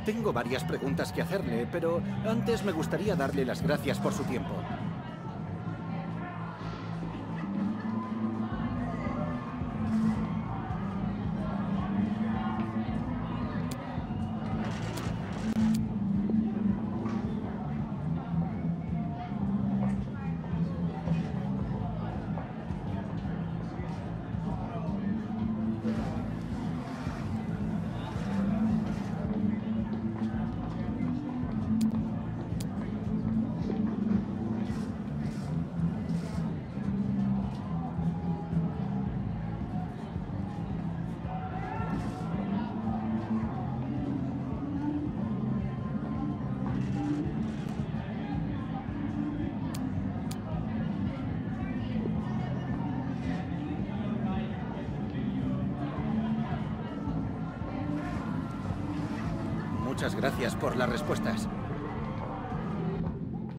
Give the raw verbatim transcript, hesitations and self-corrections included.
Tengo varias preguntas que hacerle, pero antes me gustaría darle las gracias por su tiempo. Muchas gracias por las respuestas.